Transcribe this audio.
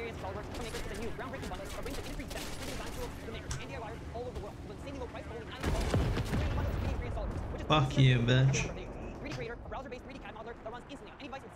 experience SolidWorks filmmakers with a new groundbreaking bundle, a range of industry best 3D design tools, filmmakers, and DIYers all over the world with insanely low price for only $99. Bundle 3D experience SolidWorks, which is Fuck you, bitch. 3D Creator, a browser-based 3D CAD modeler that runs instantly on any device with